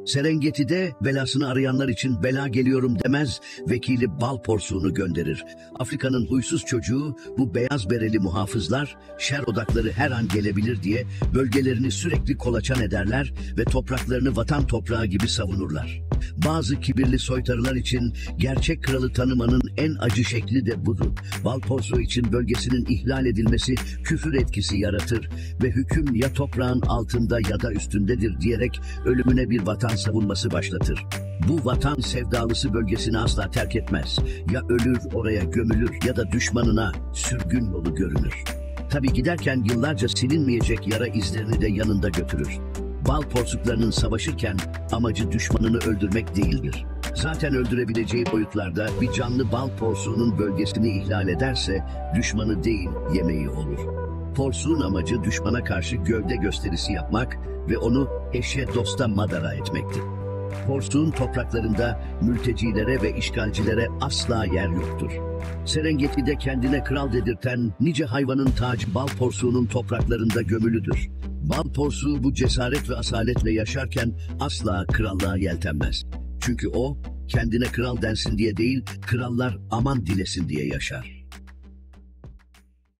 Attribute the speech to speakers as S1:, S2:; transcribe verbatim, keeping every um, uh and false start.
S1: Serengeti'de belasını arayanlar için bela geliyorum demez, vekili bal porsuğunu gönderir. Afrika'nın huysuz çocuğu bu beyaz bereli muhafızlar şer odakları her an gelebilir diye bölgelerini sürekli kolaçan ederler ve topraklarını vatan toprağı gibi savunurlar. Bazı kibirli soytarılar için gerçek kralı tanımanın en acı şekli de budur. Bal porsuğu için bölgesinin ihlal edilmesi küfür etkisi yaratır ve hüküm ya toprağın altında ya da üstündedir diyerek ölümüne bir vatan savunması başlatır. Bu vatan sevdalısı bölgesini asla terk etmez. Ya ölür oraya gömülür ya da düşmanına sürgün yolu görünür. Tabi giderken yıllarca silinmeyecek yara izlerini de yanında götürür. Bal porsuklarının savaşırken amacı düşmanını öldürmek değildir. Zaten öldürebileceği boyutlarda bir canlı bal porsuğunun bölgesini ihlal ederse düşmanı değil yemeği olur. Porsuğun amacı düşmana karşı gövde gösterisi yapmak ve onu eşe dosta madara etmektir. Porsuğun topraklarında mültecilere ve işgalcilere asla yer yoktur. Serengeti'de kendine kral dedirten nice hayvanın tacı bal porsuğunun topraklarında gömülüdür. Bal porsuğu bu cesaret ve asaletle yaşarken asla krallığa yeltenmez. Çünkü o kendine kral densin diye değil, krallar aman dilesin diye yaşar.